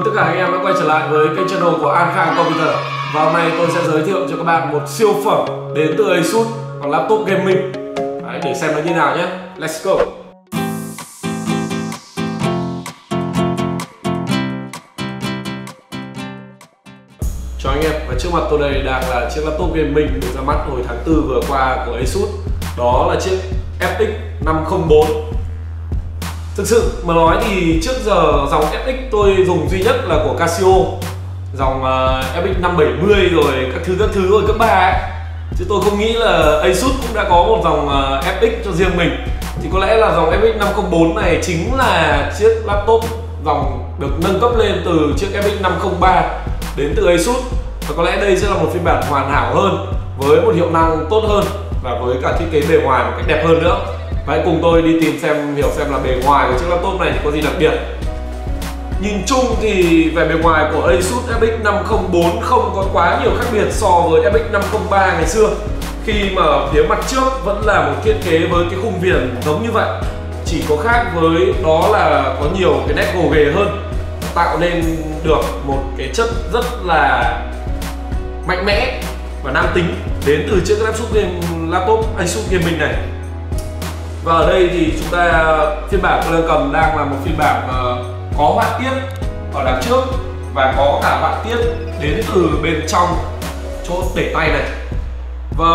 mừng tất cả anh em đã quay trở lại với kênh channel của An Khang Computer. Và hôm nay tôi sẽ giới thiệu cho các bạn một siêu phẩm đến từ Asus, một laptop gaming. Đấy, để xem nó như nào nhé. Let's go. Chào anh em, và trước mặt tôi đây đang là chiếc laptop gaming được ra mắt hồi tháng 4 vừa qua của Asus. Đó là chiếc FX 504. Thực sự mà nói thì trước giờ dòng FX tôi dùng duy nhất là của Casio, dòng FX 570 rồi các thứ rồi cấp 3 ấy. Chứ tôi không nghĩ là Asus cũng đã có một dòng FX cho riêng mình. Thì có lẽ là dòng FX 504 này chính là chiếc laptop dòng được nâng cấp lên từ chiếc FX 503 đến từ Asus. Và có lẽ đây sẽ là một phiên bản hoàn hảo hơn, với một hiệu năng tốt hơn và với cả thiết kế bề ngoài một cách đẹp hơn nữa. Và hãy cùng tôi đi tìm hiểu xem là bề ngoài của chiếc laptop này thì có gì đặc biệt. Nhìn chung thì về bề ngoài của Asus FX 504 không có quá nhiều khác biệt so với FX 503 ngày xưa, khi mà phía mặt trước vẫn là một thiết kế với cái khung viền giống như vậy. Chỉ có khác với đó là có nhiều cái nét gồ ghề hơn, tạo nên được một cái chất rất là mạnh mẽ và nam tính đến từ chiếc laptop Asus Gaming này. Và ở đây thì chúng ta phiên bản tôi đang cầm đang là một phiên bản có họa tiết ở đằng trước và có cả họa tiết đến từ bên trong chỗ để tay này. Và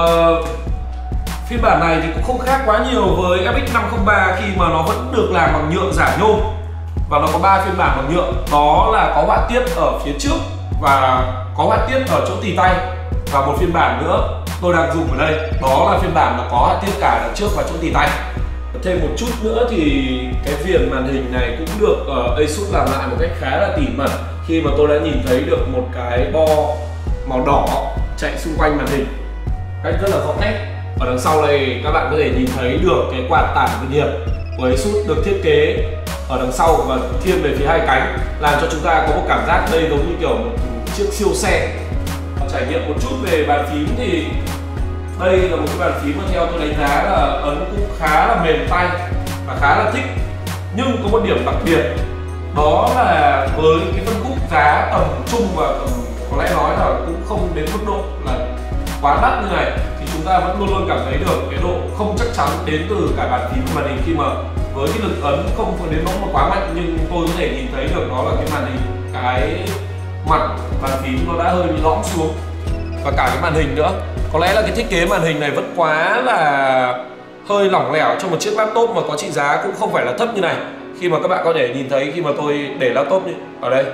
phiên bản này thì cũng không khác quá nhiều với FX 503 khi mà nó vẫn được làm bằng nhựa giả nhôm. Và nó có 3 phiên bản bằng nhựa, đó là có họa tiết ở phía trước và có họa tiết ở chỗ tì tay, và một phiên bản nữa tôi đang dùng ở đây, đó là phiên bản mà có họa tiết cả đằng trước và chỗ tì tay. Thêm một chút nữa thì cái viền màn hình này cũng được Asus làm lại một cách khá là tỉ mẩn, khi mà tôi đã nhìn thấy được một cái bo màu đỏ chạy xung quanh màn hình cách rất là rõ nét. Ở đằng sau này các bạn có thể nhìn thấy được cái quạt tản nhiệt của Asus được thiết kế ở đằng sau và thiên về phía hai cánh, làm cho chúng ta có một cảm giác đây giống như kiểu một chiếc siêu xe. Trải nghiệm một chút về bàn phím thì đây là một cái bàn phím mà theo tôi đánh giá là ấn cũng khá là mềm tay và khá là thích. Nhưng có một điểm đặc biệt, đó là với cái phân khúc giá tầm trung và có lẽ nói là cũng không đến mức độ là quá đắt như này, thì chúng ta vẫn luôn luôn cảm thấy được cái độ không chắc chắn đến từ cả bàn phím và màn hình, khi mà với cái lực ấn không đến nỗi mà quá mạnh, nhưng tôi có thể nhìn thấy được đó là cái màn hình, cái mặt bàn phím nó đã hơi bị lõm xuống, và cả cái màn hình nữa. Có lẽ là cái thiết kế màn hình này vẫn quá là hơi lỏng lẻo cho một chiếc laptop mà có trị giá cũng không phải là thấp như này. Khi mà các bạn có thể nhìn thấy khi mà tôi để laptop ở đây,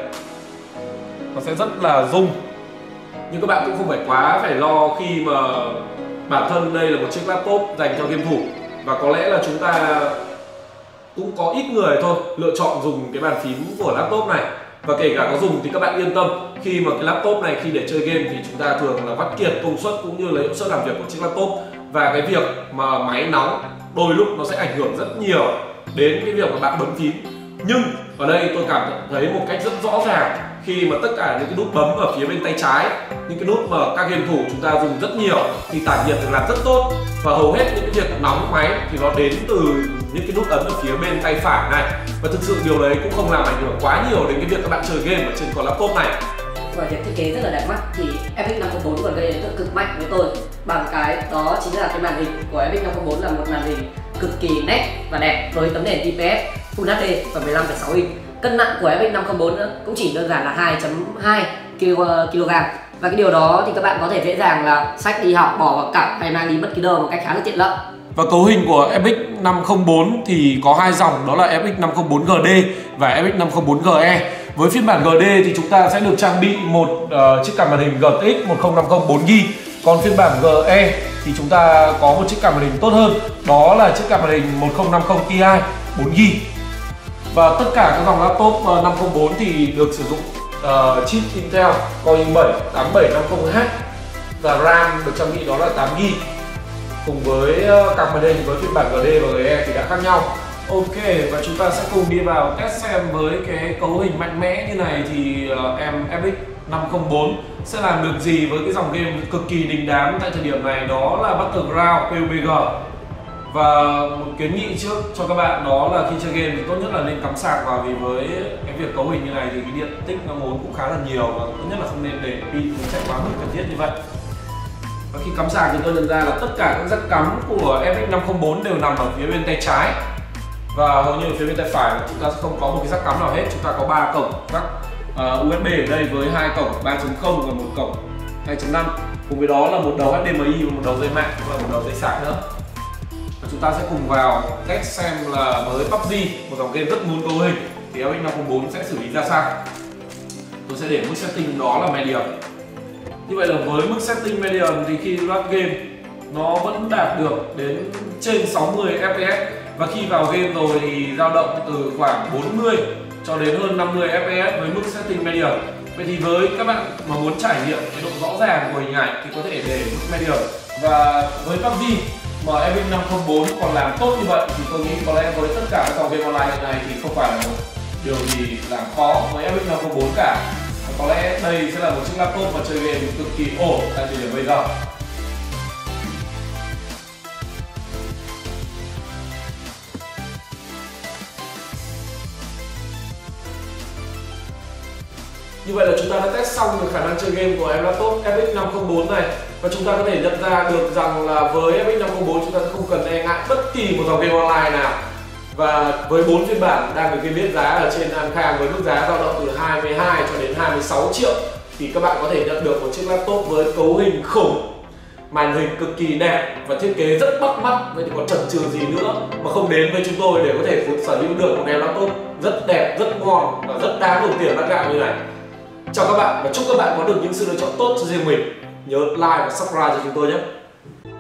nó sẽ rất là rung. Nhưng các bạn cũng không phải lo khi mà bản thân đây là một chiếc laptop dành cho game thủ, và có lẽ là chúng ta cũng có ít người thôi lựa chọn dùng cái bàn phím của laptop này. Và kể cả có dùng thì các bạn yên tâm, khi mà cái laptop này khi để chơi game thì chúng ta thường là vắt kiệt công suất cũng như là hiệu suất làm việc của chiếc laptop, và cái việc mà máy nóng đôi lúc nó sẽ ảnh hưởng rất nhiều đến cái việc mà bạn bấm phím. Nhưng ở đây tôi cảm thấy một cách rất rõ ràng, khi mà tất cả những cái nút bấm ở phía bên tay trái, những cái nút mà các game thủ chúng ta dùng rất nhiều, thì tản nhiệt được làm rất tốt, và hầu hết những cái việc nóng máy thì nó đến từ những cái nút ấn ở phía bên tay phải này. Và thực sự điều đấy cũng không làm ảnh hưởng quá nhiều đến cái việc các bạn chơi game ở trên con laptop này. Và việc thiết kế rất là đẹp mắt thì FX 504 còn gây ấn tượng cực mạnh với tôi bằng cái đó chính là cái màn hình của FX 504 là một màn hình cực kỳ nét và đẹp với tấm nền IPS Full HD và 15,6 inch. Cân nặng của FX 504 nữa cũng chỉ đơn giản là 2,2 kg, và cái điều đó thì các bạn có thể dễ dàng là xách đi học, bỏ vào cặp hay mang đi bất kỳ đâu một cách khá là tiện lợi. Và cấu hình của FX 504 thì có hai dòng, đó là FX 504 GD và FX 504 GE. Với phiên bản GD thì chúng ta sẽ được trang bị một chiếc card màn hình GTX 1050 4GB. Còn phiên bản GE thì chúng ta có một chiếc card màn hình tốt hơn, đó là chiếc card màn hình 1050 Ti 4GB. Và tất cả các dòng laptop 504 thì được sử dụng chip Intel Core i7 8750H, và RAM được trang bị đó là 8GB. Cùng với card màn hình với phiên bản GD và GE thì đã khác nhau. Ok, và chúng ta sẽ cùng đi vào test xem với cái cấu hình mạnh mẽ như này thì em FX 504 sẽ làm được gì với cái dòng game cực kỳ đình đám tại thời điểm này, đó là Battleground PUBG. Và một kiến nghị trước cho các bạn đó là khi chơi game thì tốt nhất là nên cắm sạc vào, vì với cái việc cấu hình như này thì cái điện tích nó ngốn cũng khá là nhiều, và tốt nhất là không nên để pin chạy quá mức cần thiết như vậy. Và khi cắm sạc thì tôi nhận ra là tất cả các jack cắm của FX 504 đều nằm ở phía bên tay trái, và hầu như ở phía bên tay phải chúng ta sẽ không có một cái jack cắm nào hết. Chúng ta có 3 cổng jack USB ở đây với 2 cổng 3.0 và một cổng 2.5, cùng với đó là một đầu HDMI và một đầu dây mạng, cũng là một đầu dây sạc nữa. Và chúng ta sẽ cùng vào test xem là với PUBG, một dòng game rất muốn cấu hình, thì FX 504 sẽ xử lý ra sao. Tôi sẽ để mức setting đó là medium. Như vậy là với mức setting medium thì khi load game nó vẫn đạt được đến trên 60 fps, và khi vào game rồi thì dao động từ khoảng 40 cho đến hơn 50 fps với mức setting medium. Vậy thì với các bạn mà muốn trải nghiệm cái độ rõ ràng của hình ảnh thì có thể để mức medium. Và với PUBG mà FX 504 còn làm tốt như vậy thì tôi nghĩ có lẽ với tất cả các dòng game online hiện nay thì không phải là một điều gì làm khó với FX 504 cả. Và có lẽ đây sẽ là một chiếc laptop mà chơi game cực kỳ ổn tại thời điểm bây giờ. Như vậy là chúng ta đã test xong được khả năng chơi game của em laptop FX 504 này, và chúng ta có thể nhận ra được rằng là với FX 504 chúng ta không cần e ngại bất kỳ một dòng game online nào. Và với 4 phiên bản đang được niêm yết giá ở trên An Khang với mức giá dao động từ 22 cho đến 26 triệu thì các bạn có thể nhận được một chiếc laptop với cấu hình khủng, màn hình cực kỳ đẹp và thiết kế rất bắt mắt. Vậy thì còn chần chừ gì nữa mà không đến với chúng tôi để có thể sở hữu được một em laptop rất đẹp, rất ngon và rất đáng đồng tiền bát gạo như này. Chào các bạn và chúc các bạn có được những sự lựa chọn tốt cho riêng mình. Nhớ like và subscribe cho chúng tôi nhé.